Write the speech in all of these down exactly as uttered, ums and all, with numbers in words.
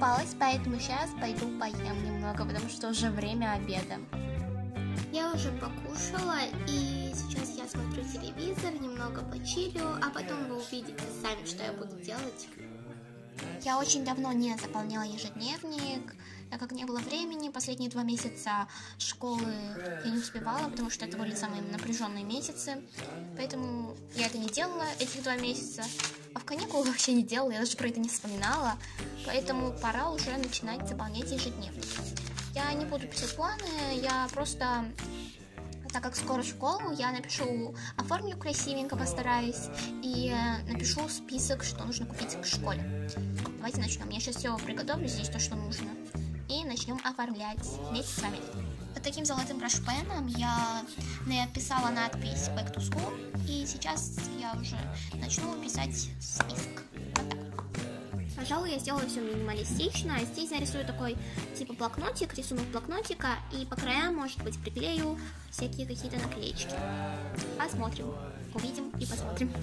Наискупалась, поэтому сейчас пойду поем немного, потому что уже время обеда. Я уже покушала, и сейчас я смотрю телевизор, немного почилю, а потом вы увидите сами, что я буду делать. Я очень давно не заполняла ежедневник, так как не было времени. Последние два месяца школы я не успевала, потому что это были самые напряженные месяцы. Поэтому я это не делала этих два месяца. А в каникулы вообще не делала, я даже про это не вспоминала. Поэтому пора уже начинать заполнять ежедневник. Я не буду писать планы, я просто, так как скоро школа, я напишу, оформлю красивенько, постараюсь, и напишу список, что нужно купить к школе. Давайте начнем. Я сейчас все приготовлю, здесь то, что нужно, и начнем оформлять вместе с вами. Под таким золотым брашпеном я написала надпись Back to School, и сейчас я уже начну писать список. Вот так. Пожалуй, я сделаю все минималистично. Здесь нарисую такой типа блокнотик, рисунок блокнотика, и по краям, может быть, приклею всякие какие-то наклеечки. Посмотрим, увидим и посмотрим.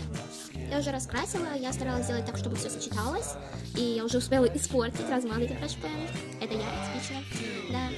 Я уже раскрасила, я старалась сделать так, чтобы все сочеталось, и я уже успела испортить, размазать брашпен. Это я, типично, да.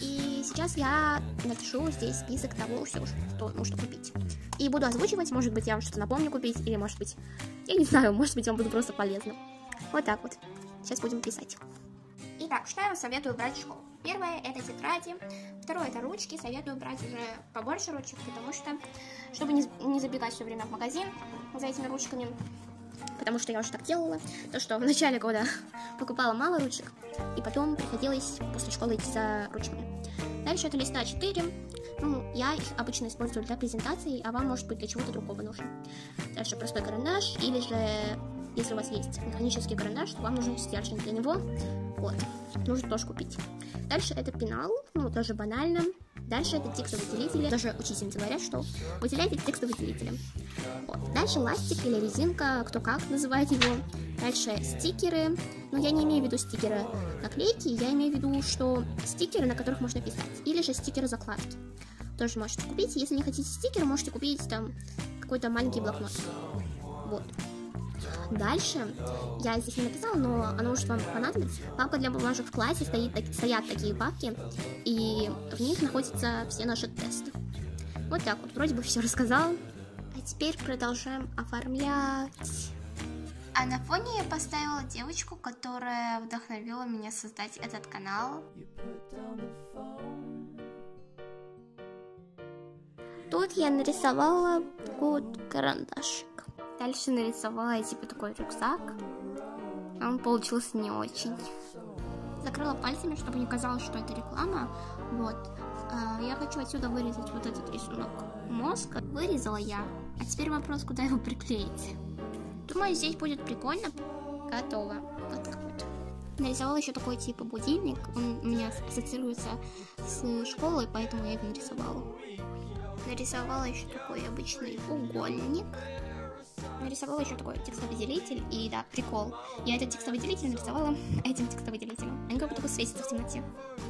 И сейчас я напишу здесь список того, все, что нужно купить. И буду озвучивать, может быть, я вам что-то напомню купить, или, может быть, я не знаю, может быть, вам буду просто полезно. Вот так вот. Сейчас будем писать. Итак, что я вам советую брать в школу? Первое — это тетради. Второе — это ручки. Советую брать уже побольше ручек, потому что, чтобы не, не забегать все время в магазин за этими ручками, потому что я уже так делала, то что в начале года покупала мало ручек, и потом приходилось после школы идти за ручками. Дальше это листа а четыре. Ну, я их обычно использую для презентации, а вам, может быть, для чего-то другого нужно. Дальше простой карандаш, или же, если у вас есть механический карандаш, то вам нужен стержень для него. Вот, нужно тоже купить. Дальше это пенал, ну, тоже банально. Дальше это текстовыделители. Даже учительницы говорят, что выделяйте текстовыделителем. Вот. Дальше ластик или резинка, кто как называет его. Дальше стикеры. Но я не имею в виду стикеры наклейки, я имею в виду, что стикеры, на которых можно писать. Или же стикеры закладки. Тоже можете купить. Если не хотите стикеры, можете купить там какой-то маленький блокнот. Вот. Дальше, я здесь не написала, но оно может вам понадобится. Папка для бумажек в классе, стоит, стоят такие папки, и в них находятся все наши тесты. Вот так вот, вроде бы все рассказала. А теперь продолжаем оформлять. А на фоне я поставила девочку, которая вдохновила меня создать этот канал. Тут я нарисовала вот карандашик. Дальше нарисовала типа такой рюкзак. Он получился не очень. Закрыла пальцами, чтобы не казалось, что это реклама. Вот. Я хочу отсюда вырезать вот этот рисунок мозга. Вырезала я. А теперь вопрос, куда его приклеить. Думаю, здесь будет прикольно. Готово. Вот так вот. Нарисовала еще такой типа будильник. Он у меня ассоциируется с школой, поэтому я его нарисовала. Нарисовала еще такой обычный угольник. Нарисовала еще такой текстовыделитель. И да, прикол. Я этот текстовыделитель нарисовала этим текстовыделителем. Они как будто бы светятся в темноте.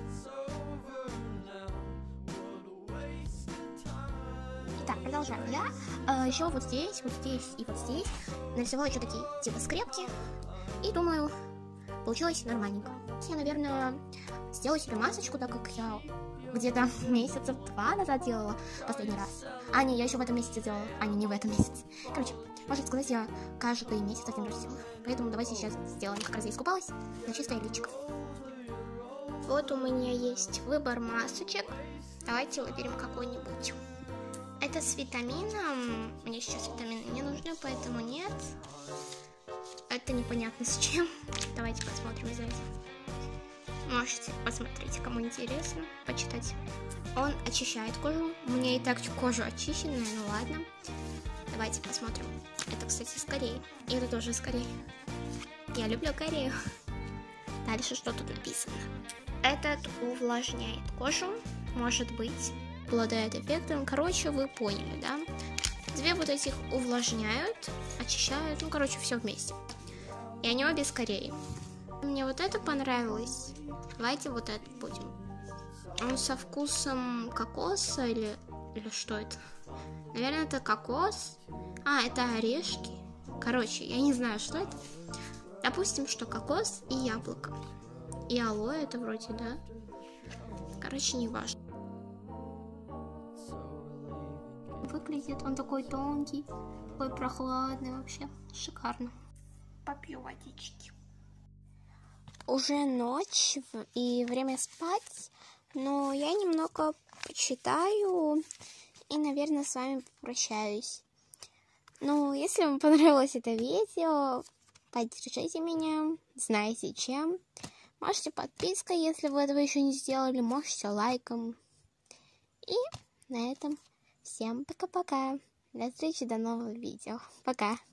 Итак, продолжаем. Я э, еще вот здесь, вот здесь и вот здесь нарисовала еще такие типа скрепки. И думаю, получилось нормальненько. Я, наверное, сделаю себе масочку, так как я где-то месяцев два назад делала последний раз. А, не, я еще в этом месяце делала. А, не, не в этом месяце. Короче, можно сказать, я каждый месяц один раз делаю. Поэтому давайте сейчас сделаем, как раз я искупалась, на чистое личико. Вот у меня есть выбор масочек. Давайте выберем какой-нибудь. Это с витамином. Мне сейчас витамины не нужны, поэтому нет. Это непонятно с чем. Давайте посмотрим из этого. Можете посмотреть, кому интересно, почитать. Он очищает кожу. У меня и так кожа очищенная, ну ладно. Давайте посмотрим. Это, кстати, с Кореи. И это тоже с Кореи. Я люблю Корею. Дальше что тут написано? Этот увлажняет кожу. Может быть, обладает эффектом. Короче, вы поняли, да? Две вот этих увлажняют, очищают. Ну, короче, все вместе. И они обе с Кореи. Мне вот это понравилось. Давайте вот это будем. Он со вкусом кокоса или, или что это? Наверное, это кокос. А, это орешки. Короче, я не знаю, что это. Допустим, что кокос и яблоко. И алоэ это вроде, да? Короче, не важно. Выглядит он такой тонкий, такой прохладный вообще. Шикарно. Попью водички. Уже ночь и время спать, но я немного почитаю и, наверное, с вами попрощаюсь. Ну, если вам понравилось это видео, поддержите меня, знаете чем. Можете подпиской, если вы этого еще не сделали, можете лайком. И на этом всем пока-пока. До встречи, до нового видео. Пока.